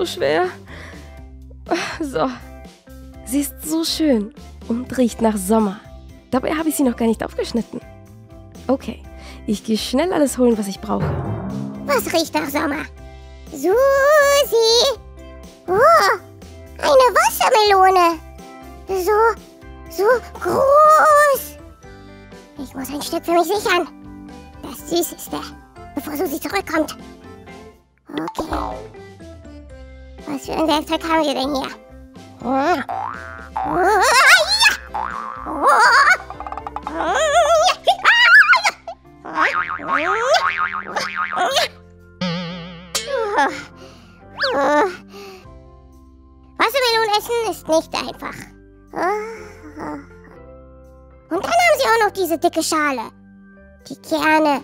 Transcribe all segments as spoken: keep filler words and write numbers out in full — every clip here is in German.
schwer. So. Sie ist so schön und riecht nach Sommer. Dabei habe ich sie noch gar nicht aufgeschnitten. Okay, ich gehe schnell alles holen, was ich brauche. Was riecht nach Sommer? Susi! Oh, eine Wassermelone. So, so groß. Ich muss ein Stück für mich sichern. Das Süßeste, bevor Susi zurückkommt. Okay. Was für ein Werkzeug haben wir denn hier? Oh. Oh, ja. Oh. Oh. Wassermelonen essen ist nicht einfach. Und dann haben sie auch noch diese dicke Schale. Die Kerne.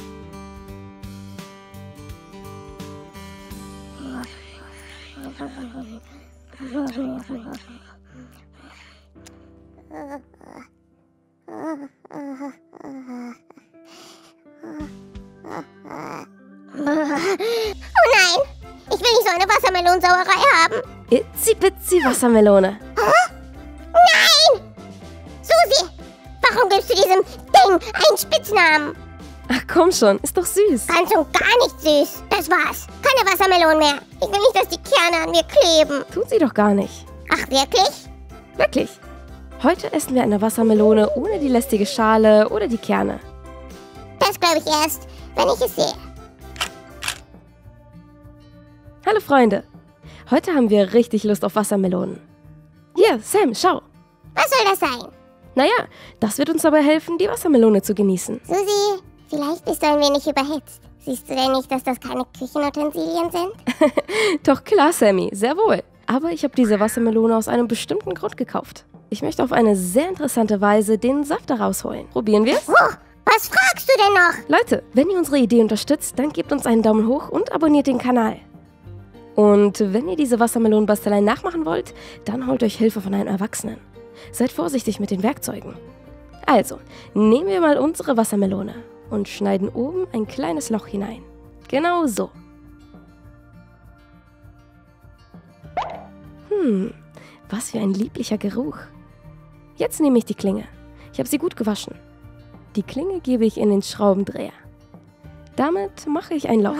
Oh nein! Ich will nicht so eine Wassermelonensauerei haben. Itzi bitzi Wassermelone. Hä? Nein! Susi, warum gibst du diesem Ding einen Spitznamen? Ach komm schon, ist doch süß. Ganz und gar nicht süß. Das war's. Keine Wassermelonen mehr. Ich will nicht, dass die Kerne an mir kleben. Tut sie doch gar nicht. Ach, wirklich? Wirklich. Heute essen wir eine Wassermelone ohne die lästige Schale oder die Kerne. Das glaube ich erst, wenn ich es sehe. Hallo Freunde. Heute haben wir richtig Lust auf Wassermelonen. Hier, Sam, schau. Was soll das sein? Naja, das wird uns dabei helfen, die Wassermelone zu genießen. Susi, vielleicht bist du ein wenig überhitzt. Siehst du denn nicht, dass das keine Küchenutensilien sind? Doch klar, Sammy, sehr wohl. Aber ich habe diese Wassermelone aus einem bestimmten Grund gekauft. Ich möchte auf eine sehr interessante Weise den Saft daraus holen. Probieren wir's? Oh, was fragst du denn noch? Leute, wenn ihr unsere Idee unterstützt, dann gebt uns einen Daumen hoch und abonniert den Kanal. Und wenn ihr diese Wassermelonenbastelei nachmachen wollt, dann holt euch Hilfe von einem Erwachsenen. Seid vorsichtig mit den Werkzeugen. Also, nehmen wir mal unsere Wassermelone und schneiden oben ein kleines Loch hinein. Genau so. Hm, was für ein lieblicher Geruch. Jetzt nehme ich die Klinge. Ich habe sie gut gewaschen. Die Klinge gebe ich in den Schraubendreher. Damit mache ich ein Loch.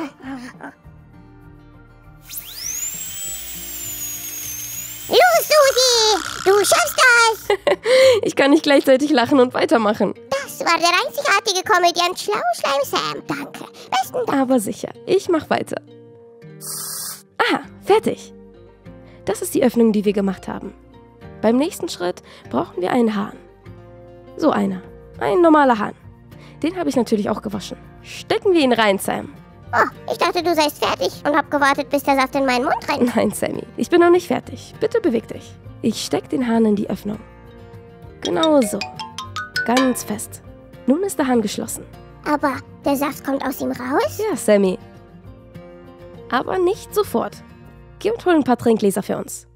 Los, Susi! Du schaffst das! Ich kann nicht gleichzeitig lachen und weitermachen. Das war der einzigartige Komödiant Schlauschleim Sam. Danke. Besten Dank. Aber sicher, ich mach weiter. Aha, fertig. Das ist die Öffnung, die wir gemacht haben. Beim nächsten Schritt brauchen wir einen Hahn. So einer. Ein normaler Hahn. Den habe ich natürlich auch gewaschen. Stecken wir ihn rein, Sam. Oh, ich dachte, du seist fertig und hab gewartet, bis der Saft in meinen Mund rennt. Nein, Sammy, ich bin noch nicht fertig. Bitte beweg dich. Ich stecke den Hahn in die Öffnung. Genau so. Ganz fest. Nun ist der Hahn geschlossen. Aber der Saft kommt aus ihm raus? Ja, Sammy. Aber nicht sofort. Geh und hol ein paar Trinkgläser für uns.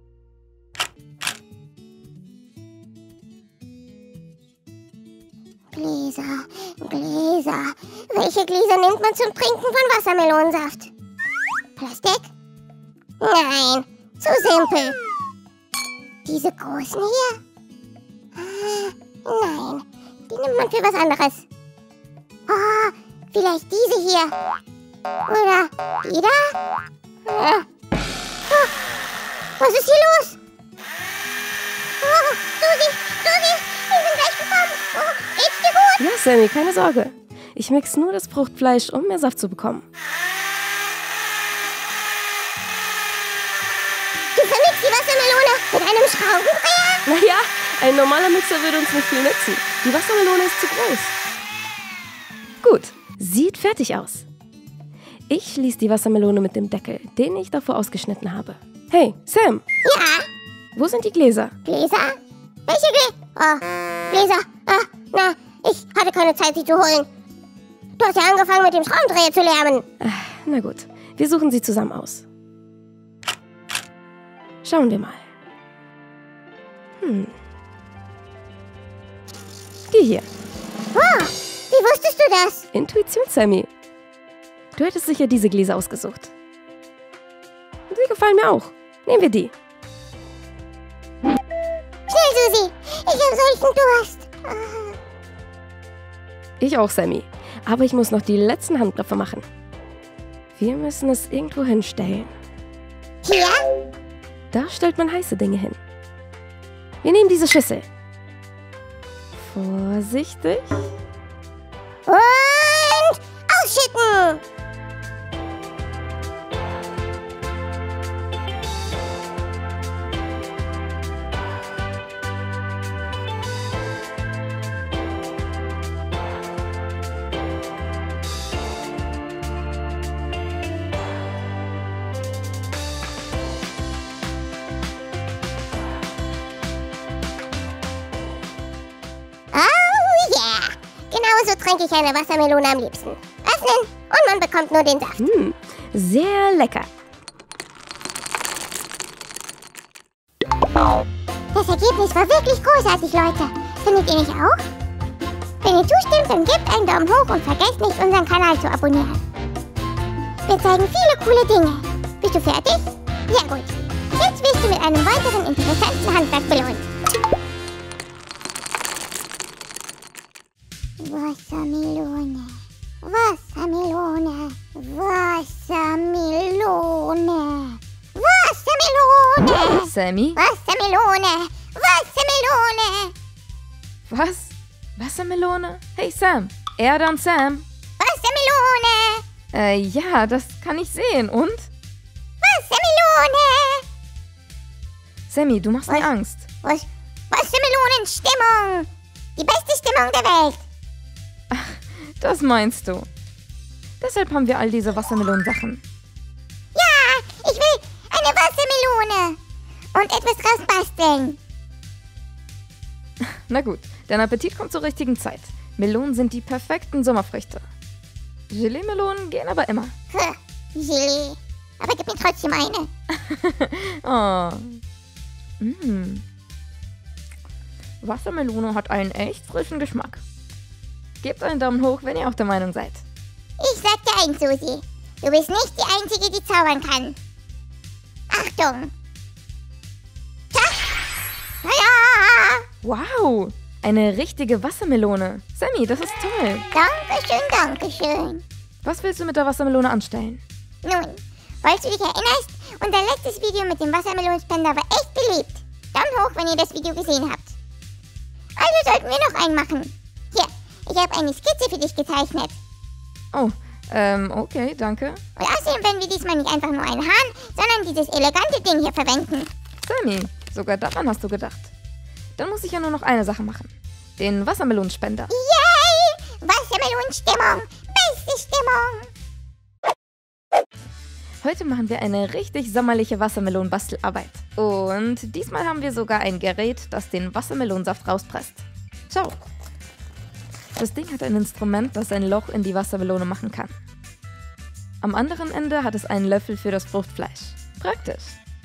Gläser, Gläser. Welche Gläser nimmt man zum Trinken von Wassermelonensaft? Plastik? Nein, zu simpel. Diese großen hier? Ah, nein, die nimmt man für was anderes. Ah, vielleicht diese hier. Oder die da? Ah. Ah, was ist hier los? Oh, Susi, Susi, wir sind gleich gekommen. Oh, geht's dir gut? Ja, Sammy, keine Sorge. Ich mix nur das Fruchtfleisch, um mehr Saft zu bekommen. Du vermixst die Wassermelone mit einem Schraubendreher? Naja, ein normaler Mixer würde uns nicht viel nützen. Die Wassermelone ist zu groß. Gut, sieht fertig aus. Ich schließe die Wassermelone mit dem Deckel, den ich davor ausgeschnitten habe. Hey, Sam, Ja. wo sind die Gläser? Gläser? Welche Gläser? Oh, Gläser. Ah, na, ich hatte keine Zeit, sie zu holen. Du hast ja angefangen, mit dem Schraubendreher zu lärmen. Ach, na gut, wir suchen sie zusammen aus. Schauen wir mal. Hm. Die hier. Oh, wie wusstest du das? Intuition, Sammy. Du hättest sicher diese Gläser ausgesucht. Sie gefallen mir auch. Nehmen wir die. Schnell, Susi. Ich habe solchen Durst. Ah. Ich auch, Sammy. Aber ich muss noch die letzten Handgriffe machen. Wir müssen es irgendwo hinstellen. Hier? Da stellt man heiße Dinge hin. Wir nehmen diese Schüssel. Vorsichtig. Und ausschütten. So trinke ich eine Wassermelone am liebsten. Öffnen und man bekommt nur den Saft. Hm, sehr lecker. Das Ergebnis war wirklich großartig, Leute. Findet ihr nicht auch? Wenn ihr zustimmt, dann gebt einen Daumen hoch und vergesst nicht, unseren Kanal zu abonnieren. Wir zeigen viele coole Dinge. Bist du fertig? Sehr gut. Jetzt wirst du mit einem weiteren interessanten Handwerk belohnt. Wassermelone, Wassermelone, Wassermelone, Wassermelone, Sammy? Wassermelone, Wassermelone, Was? Wassermelone? Hey Sam, Erde und Sam. Wassermelone, Äh, ja, das kann ich sehen. Und? Wassermelone. Sammy, du machst mir Was? Angst. Was? Wassermelonenstimmung. Die beste Stimmung der Welt. Das meinst du. Deshalb haben wir all diese Wassermelonensachen. Ja, ich will eine Wassermelone und etwas draus basteln. Na gut, dein Appetit kommt zur richtigen Zeit. Melonen sind die perfekten Sommerfrüchte. Gelee-Melonen gehen aber immer. Huh, Gelee. Aber gib mir trotzdem eine. Oh. Mm. Wassermelone hat einen echt frischen Geschmack. Gebt einen Daumen hoch, wenn ihr auch der Meinung seid. Ich sag dir eins, Susi. Du bist nicht die Einzige, die zaubern kann. Achtung. Tach. Ja. Wow, eine richtige Wassermelone. Sammy, das ist toll. Dankeschön, Dankeschön. Was willst du mit der Wassermelone anstellen? Nun, falls du dich erinnerst, unser letztes Video mit dem Wassermelonenspender war echt beliebt. Daumen hoch, wenn ihr das Video gesehen habt. Also sollten wir noch einen machen. Hier, ich habe eine Skizze für dich gezeichnet. Oh, ähm, okay, danke. Und außerdem werden wir diesmal nicht einfach nur einen Hahn, sondern dieses elegante Ding hier verwenden. Sammy, sogar daran hast du gedacht. Dann muss ich ja nur noch eine Sache machen. Den Wassermelonenspender. Yay! Wassermelonenstimmung! Beste Stimmung! Heute machen wir eine richtig sommerliche Wassermelonenbastelarbeit. Und diesmal haben wir sogar ein Gerät, das den Wassermelonensaft rauspresst. Schau. Das Ding hat ein Instrument, das ein Loch in die Wassermelone machen kann. Am anderen Ende hat es einen Löffel für das Fruchtfleisch. Praktisch.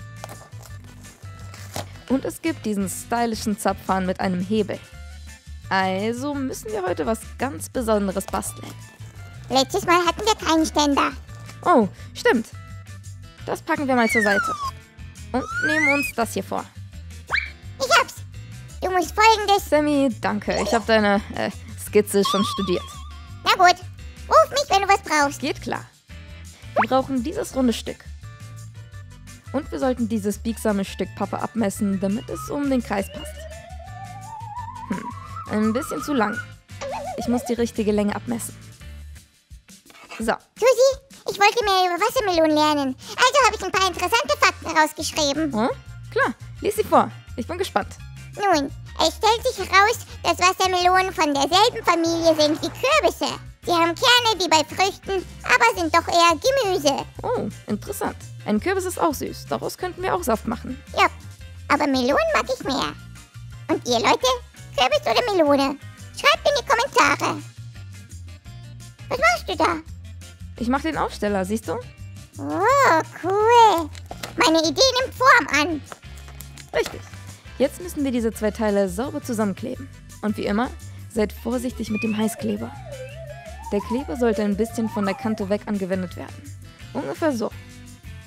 Und es gibt diesen stylischen Zapfhahn mit einem Hebel. Also müssen wir heute was ganz Besonderes basteln. Letztes Mal hatten wir keinen Ständer. Oh, stimmt. Das packen wir mal zur Seite. Und nehmen uns das hier vor. Ich hab's. Du musst folgendes... Sammy, danke. Ich habe deine äh, Skizze schon studiert. Na gut. Ruf mich, wenn du was brauchst. Geht klar. Wir brauchen dieses runde Stück. Und wir sollten dieses biegsame Stück Pappe abmessen, damit es um den Kreis passt. Hm, ein bisschen zu lang. Ich muss die richtige Länge abmessen. So. Susi, ich wollte mehr über Wassermelonen lernen. Also habe ich ein paar interessante Fakten rausgeschrieben. Hm? Klar, lies sie vor. Ich bin gespannt. Nun, es stellt sich heraus, dass Wassermelonen von derselben Familie sind wie Kürbisse. Sie haben Kerne wie bei Früchten, aber sind doch eher Gemüse. Oh, interessant. Ein Kürbis ist auch süß. Daraus könnten wir auch Saft machen. Ja, aber Melonen mag ich mehr. Und ihr Leute? Kürbis oder Melone? Schreibt in die Kommentare. Was machst du da? Ich mache den Aufsteller, siehst du? Oh, cool. Meine Idee nimmt Form an. Richtig. Jetzt müssen wir diese zwei Teile sauber zusammenkleben. Und wie immer, seid vorsichtig mit dem Heißkleber. Der Kleber sollte ein bisschen von der Kante weg angewendet werden. Ungefähr so.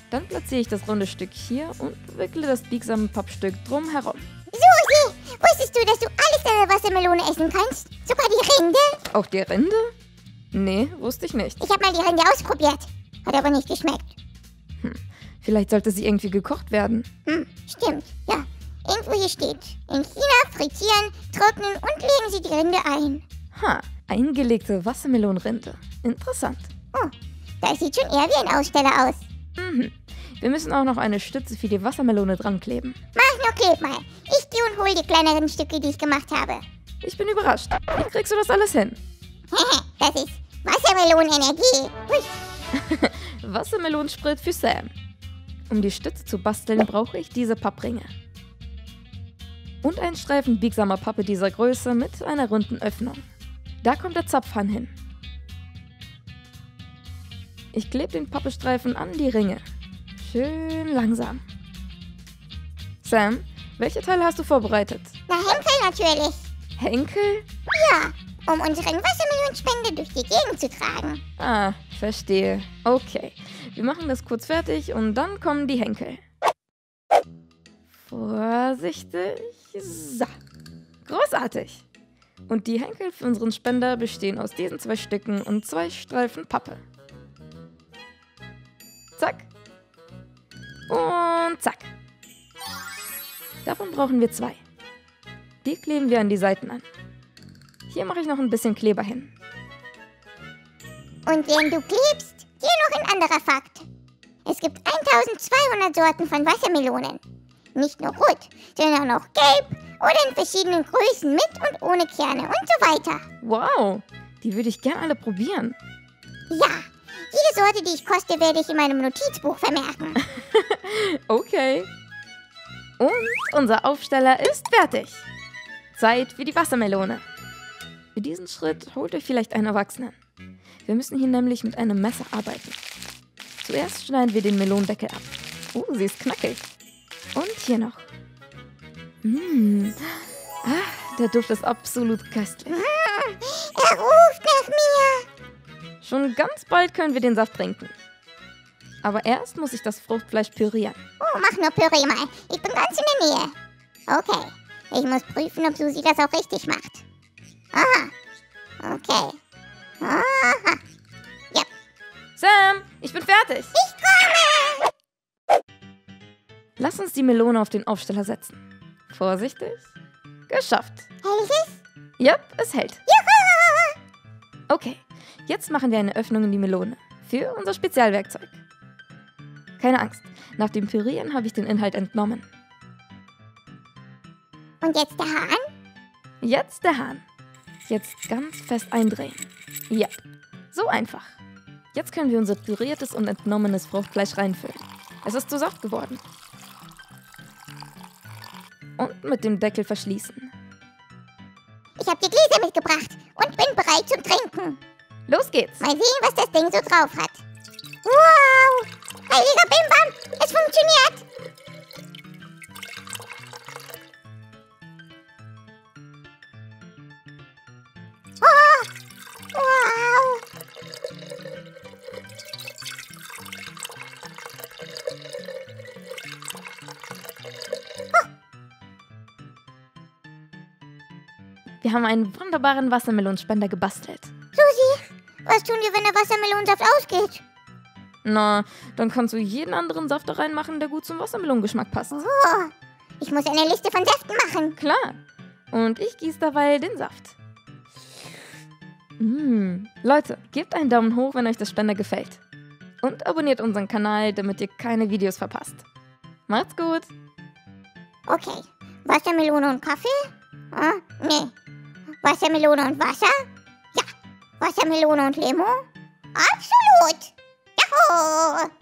Dann platziere ich das runde Stück hier und wickle das biegsame Pappstück drum herum. Susi, wusstest du, dass du alles deine Wassermelone essen kannst? Sogar die Rinde? Auch die Rinde? Nee, wusste ich nicht. Ich habe mal die Rinde ausprobiert. Hat aber nicht geschmeckt. Hm, vielleicht sollte sie irgendwie gekocht werden. Hm, stimmt, ja. Irgendwo hier steht, in China frittieren, trocknen und legen sie die Rinde ein. Ha, eingelegte Wassermelonenrinde. Interessant. Oh, das sieht schon eher wie ein Aussteller aus. Mhm. Wir müssen auch noch eine Stütze für die Wassermelone dran kleben. Mach nur, kleb mal. Ich gehe und hol die kleineren Stücke, die ich gemacht habe. Ich bin überrascht. Wie kriegst du das alles hin? Das ist Wassermelonenenergie. Hui. Wassermelonensprit für Sam. Um die Stütze zu basteln, brauche ich diese Pappringe. Und einen Streifen biegsamer Pappe dieser Größe mit einer runden Öffnung. Da kommt der Zapfhahn hin. Ich klebe den Pappestreifen an die Ringe. Schön langsam. Sam, welche Teile hast du vorbereitet? Na, Henkel natürlich. Henkel? Ja, um unseren Wassermelonenspender durch die Gegend zu tragen. Ah, verstehe. Okay, wir machen das kurz fertig und dann kommen die Henkel. Vorsichtig. So. Großartig. Und die Henkel für unseren Spender bestehen aus diesen zwei Stücken und zwei Streifen Pappe. Zack. Und zack. Davon brauchen wir zwei. Die kleben wir an die Seiten an. Hier mache ich noch ein bisschen Kleber hin. Und während du klebst, hier noch ein anderer Fakt. Es gibt eintausendzweihundert Sorten von Wassermelonen. Nicht nur rot, sondern auch gelb oder in verschiedenen Größen mit und ohne Kerne und so weiter. Wow, die würde ich gern alle probieren. Ja, jede Sorte, die ich koste, werde ich in meinem Notizbuch vermerken. Okay. Und unser Aufsteller ist fertig. Zeit für die Wassermelone. Für diesen Schritt holt euch vielleicht einen Erwachsenen. Wir müssen hier nämlich mit einem Messer arbeiten. Zuerst schneiden wir den Melonendeckel ab. Oh, sie ist knackig. Und hier noch. Mmh. Ah, der Duft ist absolut köstlich. Mmh, er ruft nach mir. Schon ganz bald können wir den Saft trinken. Aber erst muss ich das Fruchtfleisch pürieren. Oh, mach nur Püree mal. Ich bin ganz in der Nähe. Okay, ich muss prüfen, ob Susi das auch richtig macht. Aha, okay. Aha. Ja. Sam, ich bin fertig. Ich komme. Lass uns die Melone auf den Aufsteller setzen. Vorsichtig. Geschafft. Hält es? Yep, es hält. Juhu! Okay, jetzt machen wir eine Öffnung in die Melone. Für unser Spezialwerkzeug. Keine Angst, nach dem Pürieren habe ich den Inhalt entnommen. Und jetzt der Hahn? Jetzt der Hahn. Jetzt ganz fest eindrehen. Yep, so einfach. Jetzt können wir unser püriertes und entnommenes Fruchtfleisch reinfüllen. Es ist zu Saft geworden. Und mit dem Deckel verschließen. Ich habe die Gläser mitgebracht und bin bereit zum Trinken. Los geht's! Mal sehen, was das Ding so drauf hat. Wow! Heiliger Bimbam! Es funktioniert! Oh! Wow! Wir haben einen wunderbaren Wassermelonenspender gebastelt. Susi, was tun wir, wenn der Wassermelonensaft ausgeht? Na, dann kannst du jeden anderen Saft da reinmachen, der gut zum Wassermelonengeschmack passt. Oh, ich muss eine Liste von Säften machen. Klar. Und ich gieße dabei den Saft. Mmh. Leute, gebt einen Daumen hoch, wenn euch das Spender gefällt. Und abonniert unseren Kanal, damit ihr keine Videos verpasst. Macht's gut. Okay, Wassermelone und Kaffee? Ah, nee. Wassermelone und Wasser? Ja. Wassermelone und Limo? Absolut. Juhu.